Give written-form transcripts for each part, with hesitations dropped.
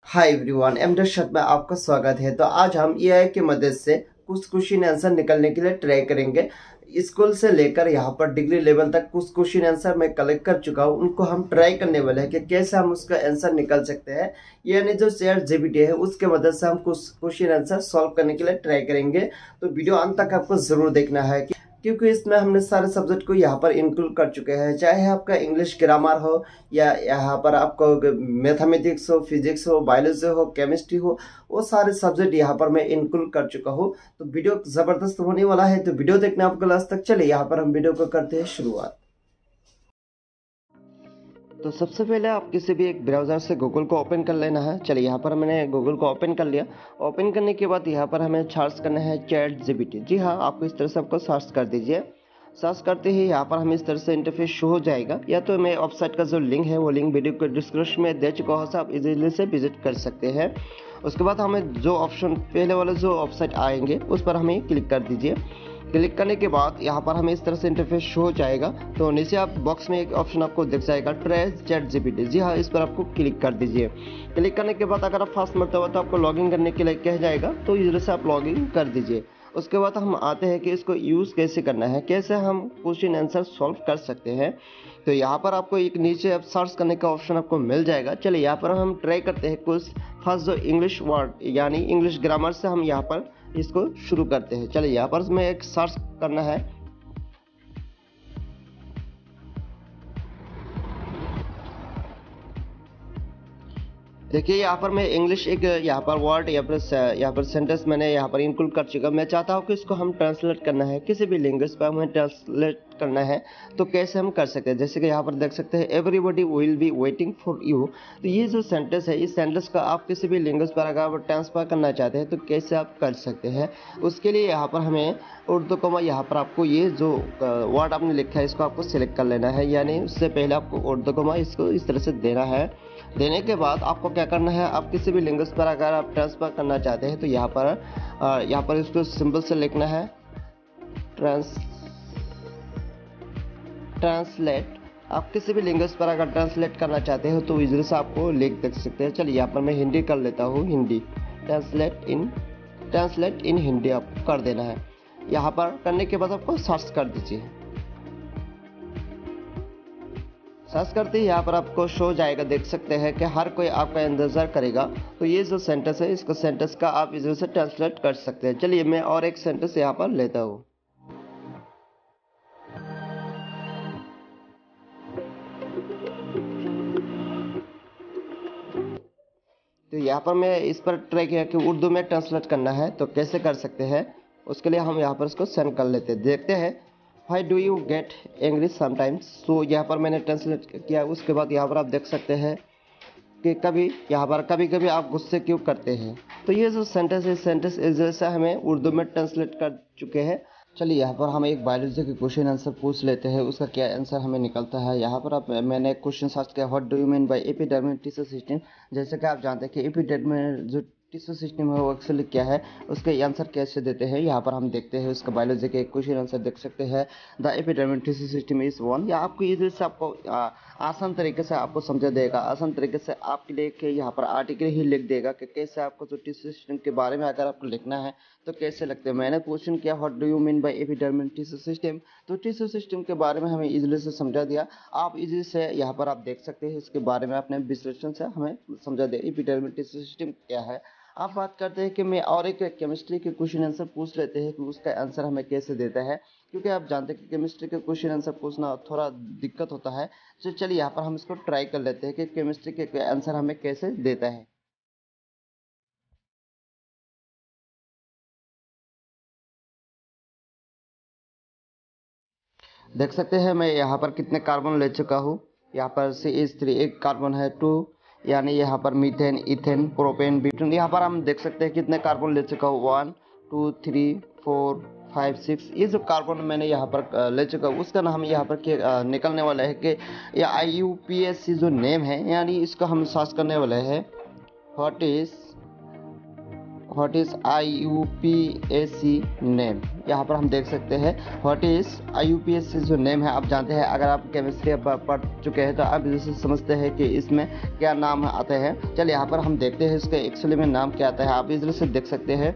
Hi everyone, एमडे shirt में आपका स्वागत है। तो आज हम एआई की मदद से कुछ क्वेश्चन आंसर निकलने के लिए ट्राई करेंगे। स्कूल से लेकर यहाँ पर डिग्री लेवल तक कुछ क्वेश्चन आंसर मैं कलेक्ट कर चुका हूँ, उनको हम ट्राई करने वाले हैं कि कैसे हम उसका आंसर निकाल सकते हैं। यानी जो चैट जीपीटी है उसके मदद से हम कुछ क्वेश्चन आंसर सॉल्व करने के लिए ट्राई करेंगे। तो वीडियो अंत तक आपको जरूर देखना है क्योंकि इसमें हमने सारे सब्जेक्ट को यहाँ पर इंक्लूड कर चुके हैं, चाहे आपका इंग्लिश ग्रामर हो या यहाँ पर आपको मैथमेटिक्स हो, फिजिक्स हो, बायोलॉजी हो, केमिस्ट्री हो, वो सारे सब्जेक्ट यहाँ पर मैं इंक्लूड कर चुका हूँ। तो वीडियो जबरदस्त होने वाला है, तो वीडियो देखना आपको लास्ट तक। चलिए यहाँ पर हम वीडियो को करते हैं शुरुआत। तो सबसे पहले आप किसी भी एक ब्राउज़र से गूगल को ओपन कर लेना है। चलिए यहाँ पर मैंने गूगल को ओपन कर लिया। ओपन करने के बाद यहाँ पर हमें सर्च करना है चैट जीपीटी। जी हाँ, आपको इस तरह से आपको सर्च कर दीजिए। सर्च करते ही यहाँ पर हमें इस तरह से इंटरफेस शो हो जाएगा। या तो मैं वेबसाइट का जो लिंक है वो लिंक वीडियो को डिस्क्रिप्शन में दे चुका हूँ, आप इजीली से विजिट कर सकते हैं। उसके बाद हमें जो ऑप्शन पहले वाले जो वेबसाइट आएंगे उस पर हमें क्लिक कर दीजिए। क्लिक करने के बाद यहाँ पर हमें इस तरह से इंटरफेस शो हो जाएगा। तो नीचे आप बॉक्स में एक ऑप्शन आपको दिख जाएगा ट्रेस चैट जीपीटी। जी हाँ, इस पर आपको क्लिक कर दीजिए। क्लिक करने के बाद अगर आप फास्ट मरते हो तो आपको लॉगिन करने के लिए कह जाएगा, तो इधर से आप लॉगिन कर दीजिए। उसके बाद हम आते हैं कि इसको यूज़ कैसे करना है, कैसे हम क्वेश्चन आंसर सॉल्व कर सकते हैं। तो यहाँ पर आपको एक नीचे अब सर्च करने का ऑप्शन आपको मिल जाएगा। चलिए यहाँ पर हम ट्राई करते हैं कुछ फर्स्ट जो इंग्लिश वर्ड यानी इंग्लिश ग्रामर से हम यहाँ पर इसको शुरू करते हैं। चलिए यहाँ पर मैं एक सर्च करना है। देखिए यहाँ पर मैं इंग्लिश एक यहाँ पर वर्ड या पर सेंटेंस मैंने यहाँ पर इंक्लूड कर चुका। मैं चाहता हूँ कि इसको हम ट्रांसलेट करना है, किसी भी लैंग्वेज पर हमें ट्रांसलेट करना है। तो कैसे हम कर सकते हैं, जैसे कि यहाँ पर देख सकते हैं everybody will be waiting for you. तो ये जो सेंटेंस है, इस सेंटेंस का आप किसी भी लैंग्वेज पर अगर आप ट्रांसफर करना चाहते हैं तो कैसे आप कर सकते हैं। उसके लिए यहाँ पर हमें उर्दू कॉमा यहाँ पर आपको ये जो वर्ड आपने लिखा है इसको आपको सिलेक्ट कर लेना है। यानी उससे पहले आपको उर्दू कॉमा इसको इस तरह से देना है। देने के बाद आपको क्या करना है, आप किसी भी लैंग्वेज पर अगर आप ट्रांसफर करना चाहते हैं तो यहाँ पर इसको सिंबल से लिखना है ट्रांसलेट। आप किसी भी लैंग्वेज पर अगर ट्रांसलेट करना चाहते हो तो इधर से आपको लिख देख सकते हैं। चलिए यहाँ पर मैं हिंदी कर लेता हूँ, हिंदी ट्रांसलेट इन हिंदी आपको कर देना है। यहाँ पर करने के बाद आपको सर्च कर दीजिए। सर्च करते ही यहाँ पर आपको शो जाएगा, देख सकते हैं कि हर कोई आपका इंतजार करेगा। तो ये जो सेंटेंस है, इसको सेंटेंस का आप इधर से ट्रांसलेट कर सकते हैं। चलिए मैं और एक सेंटेंस यहाँ पर लेता हूँ। तो यहाँ पर मैं इस पर ट्राई किया कि उर्दू में ट्रांसलेट करना है, तो कैसे कर सकते हैं। उसके लिए हम यहाँ पर इसको सेंड कर लेते हैं। देखते हैं Why do you get angry sometimes? तो यहाँ पर मैंने ट्रांसलेट किया। उसके बाद यहाँ पर आप देख सकते हैं कि कभी कभी आप गुस्से क्यों करते हैं। तो ये जो सेंटेंस है, सेंटेंस इस जैसा हमें उर्दू में ट्रांसलेट कर चुके हैं। चलिए यहाँ पर हम एक बायोलॉजी के क्वेश्चन आंसर पूछ लेते हैं, उसका क्या आंसर हमें निकलता है। यहाँ पर आप मैंने एक क्वेश्चन सर्च किया, what do you mean by epidermal tissue system. जैसे कि आप जानते हैं कि एपिडर्मल जो टिश्यू सिस्टम है वो एक्चुअली क्या है, उसके आंसर कैसे देते हैं। यहाँ पर हम देखते हैं उसका बायोलॉजी के क्वेश्चन आंसर देख सकते हैं। The epidermal tissue system is one. या आपको इधर से आपको आसान तरीके से आपको समझा देगा, आसान तरीके से आपके लिए कि यहाँ पर आर्टिकल ही लिख देगा कि कैसे आपको जो टिश्यू सिस्टम के बारे में अगर आपको लिखना है तो कैसे लगते हैं। मैंने क्वेश्चन किया what do you mean by epidermal tissue system, तो टिश्यू सिस्टम के बारे में हमें इजीली से समझा दिया। आप इजीली से यहाँ पर आप देख सकते हैं इसके बारे में अपने विश्लेषण से हमें समझा दिया एपिडर्मल टिश्यू सिस्टम क्या है। आप बात करते हैं कि मैं और एक केमिस्ट्री के क्वेश्चन आंसर पूछ लेते हैं कि उसका आंसर हमें कैसे देता है, क्योंकि आप जानते हैं कि केमिस्ट्री के क्वेश्चन आंसर पूछना थोड़ा दिक्कत होता है। तो चलिए यहाँ पर हम इसको ट्राई कर लेते हैं कि केमिस्ट्री के आंसर हमें कैसे देता है। देख सकते हैं मैं यहाँ पर कितने कार्बन ले चुका हूँ। यहाँ पर CH3 एक कार्बन है, 2 यानी यहाँ पर मीथेन, इथेन, प्रोपेन, ब्यूटेन। यहाँ पर हम देख सकते हैं कितने कार्बन ले चुका हूँ, 1 2 3 4 5 6। ये जो कार्बन मैंने यहाँ पर ले चुका हूँ उसका नाम यहाँ पर निकलने वाला है कि ये IUPAC जो नेम है, यानी इसको हम सर्च करने वाले हैं what is what is IUPAC name. यहाँ पर हम देख सकते हैं व्हाट इज IUPAC जो नेम है, आप जानते हैं, अगर आप केमिस्ट्री पढ़ चुके हैं तो आप इसे समझते हैं कि इसमें क्या नाम आते हैं। चलिए यहाँ पर हम देखते हैं इसके एक्चुअली में नाम क्या आता है। आप इधर से देख सकते हैं।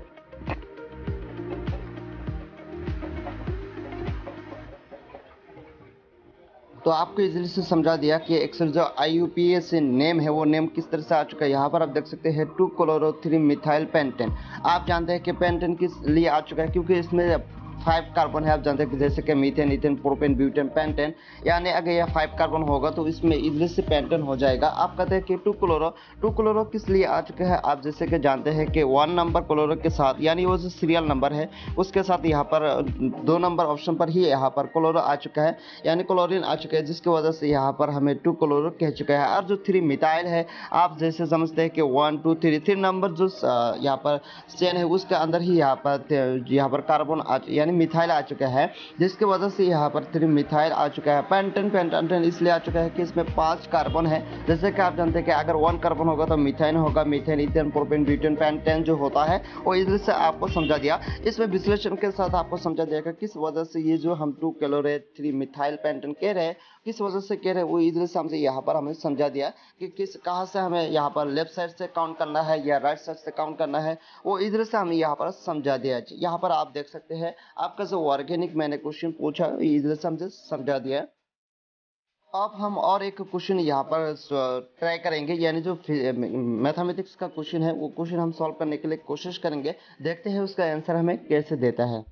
तो आपको इजीली से समझा दिया कि एक्चुअल जो IUPAC नेम है वो नेम किस तरह से आ चुका है। यहाँ पर आप देख सकते हैं 2-chloro-3-methyl पेंटेन। आप जानते हैं कि पेंटेन किस लिए आ चुका है, क्योंकि इसमें 5 कार्बन है। आप जानते हैं कि जैसे कि methane, ethane, propane, butane, pentane, यानी अगर यह 5 कार्बन होगा तो इसमें इजीली से पेंटेन हो जाएगा। आप कहते हैं कि 2 क्लोरो किस लिए आ चुका है। आप जैसे कि जानते हैं कि 1 नंबर क्लोरो के साथ, यानी वो जो सीरियल नंबर है उसके साथ यहाँ पर 2 नंबर ऑप्शन पर ही यहाँ पर क्लोरो आ चुका है, यानी क्लोरीन आ चुका है, जिसकी वजह से यहाँ पर हमें 2 क्लोरो कह चुका है। और जो 3 मिथाइल है, आप जैसे समझते हैं कि 1 2 3 नंबर जो यहाँ पर चेन है उसके अंदर ही यहाँ पर कार्बन यानी मिथाइल आ चुका है, जिसकी वजह से यहाँ पर 3 मिथाइल आ चुका है। पेंटेन इसलिए आ चुका है कि इसमें 5 कार्बन है। जैसे कि आप जानते हैं कि अगर 1 कार्बन होगा तो मिथाइन होगा, methane, ethane, propane, butane, pentane जो होता है वो इधर से आपको समझा दिया। इसमें विश्लेषण के साथ आपको समझा दिया कि किस वजह से ये जो हम 2-क्लोरो-3 मिथाइल पेंटेन कह रहे हैं, किस वजह से कह रहे हैं, वो इधर से हमसे यहाँ पर हमें समझा दिया कि किस कहाँ से हमें यहाँ पर लेफ्ट साइड से काउंट करना है या राइट साइड से काउंट करना है, वो इधर से हमें यहाँ पर समझा दिया। यहाँ पर आप देख सकते हैं आपका जो ऑर्गेनिक मैंने क्वेश्चन पूछा इधर से हमसे समझा दिया। अब हम और एक क्वेश्चन यहाँ पर ट्राई करेंगे, यानी जो मैथमेटिक्स का क्वेश्चन है वो क्वेश्चन हम सॉल्व करने के लिए कोशिश करेंगे। देखते हैं उसका आंसर हमें कैसे देता है।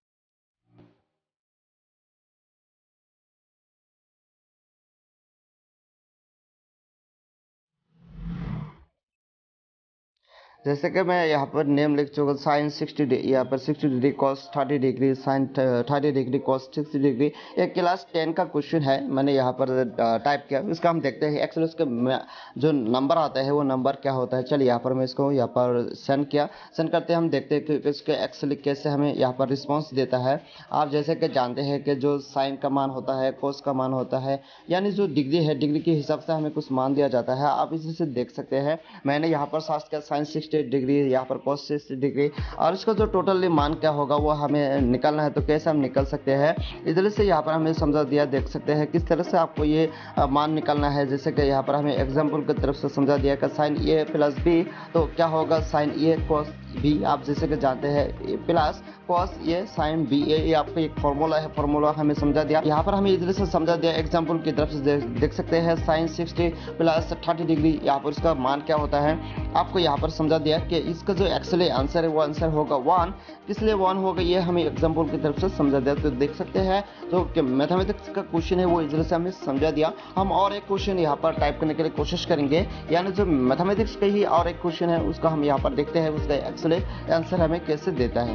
जैसे कि मैं यहाँ पर नेम लिख चुका, साइन 60 यहाँ पर 60 degree, cos 30 degree, sine 30 degree, cos 60 degree. ये क्लास 10 का क्वेश्चन है, मैंने यहाँ पर टाइप किया। इसका हम देखते हैं एक्चुअली उसके जो नंबर आता है वो नंबर क्या होता है। चलिए यहाँ पर मैं इसको यहाँ पर सेंड किया। सेंड करते हैं हम देखते हैं कि इसके एक्चुअली कैसे हमें यहाँ पर रिस्पॉन्स देता है। आप जैसे कि जानते हैं कि जो साइन का मान होता है, कोस का मान होता है, यानी जो डिग्री है, डिग्री के हिसाब से हमें कुछ मान दिया जाता है। आप इसी से देख सकते हैं, मैंने यहाँ पर सर्च किया साइन 60 डिग्री, यहाँ पर cos 60 डिग्री, और इसका जो टोटली मान क्या होगा वो हमें निकालना है। तो कैसे हम निकल सकते हैं, इधर से यहाँ पर हमें समझा दिया। देख सकते हैं किस तरह से आपको ये मान निकालना है। जैसे कि यहाँ पर हमें एग्जाम्पल की तरफ से समझा दिया कि साइन ए प्लस बी, तो क्या होगा साइन ए कॉस बी। आप जैसे कि जानते हैं plus cos A sine B A, ये आपका एक फॉर्मूला है, फॉर्मूला हमें समझा दिया। यहाँ पर हमें इधर से समझा दिया एग्जाम्पल की तरफ से देख सकते हैं साइन 60 प्लस 30 डिग्री, यहाँ पर इसका मान क्या होता है आपको यहाँ पर समझा दिया कि इसका जो एक्चुअली आंसर है वो आंसर होगा 1। किस लिए 1 होगा ये हमें एग्जाम्पल की तरफ से समझा दिया। तो देख सकते हैं जो मैथमेटिक्स का क्वेश्चन है वो इधर से हमें समझा दिया। हम और एक क्वेश्चन यहाँ पर टाइप करने के लिए कोशिश करेंगे, यानी जो मैथमेटिक्स का ही और एक क्वेश्चन है उसका हम यहाँ पर देखते हैं उसका एक्चुअली आंसर हमें कैसे देता है।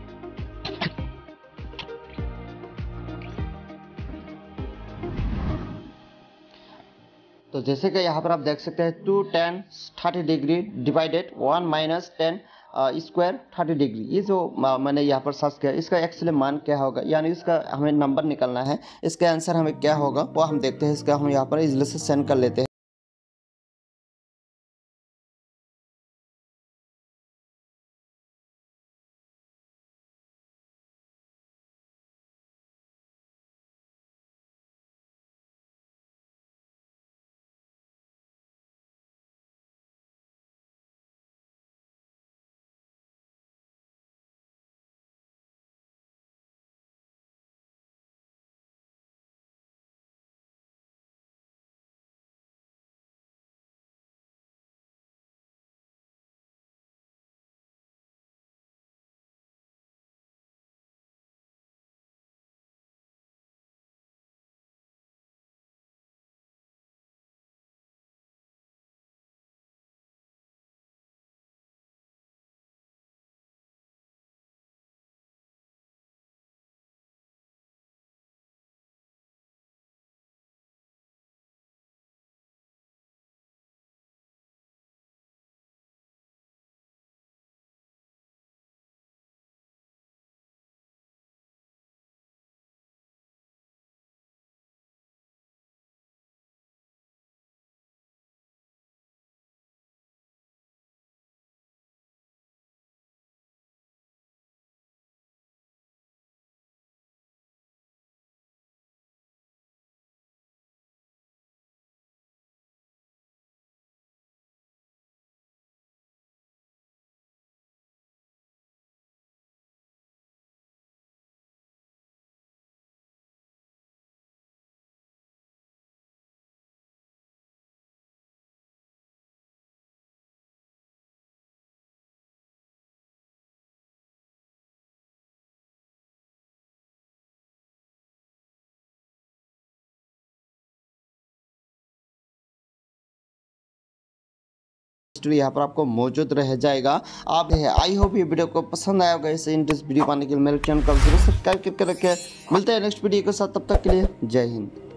तो जैसे कि यहाँ पर आप देख सकते हैं 2 tan 30 degree divided 1 minus 10 square 30 degree, ये जो मैंने यहाँ पर सर्च किया इसका एक्चुअली मान क्या होगा, यानी इसका हमें नंबर निकलना है। इसका आंसर हमें क्या होगा वो हम देखते हैं। इसका हम यहाँ पर इजली से सेंड कर लेते हैं। हिस्ट्री यहाँ पर आपको मौजूद रह जाएगा। आप आई होप ये वीडियो को पसंद आया होगा। ऐसे इंटरेस्ट वीडियो पाने के लिए मेरे चैनल को जरूर सब्सक्राइब करके रखें। मिलते हैं नेक्स्ट वीडियो के साथ, तब तक के लिए जय हिंद।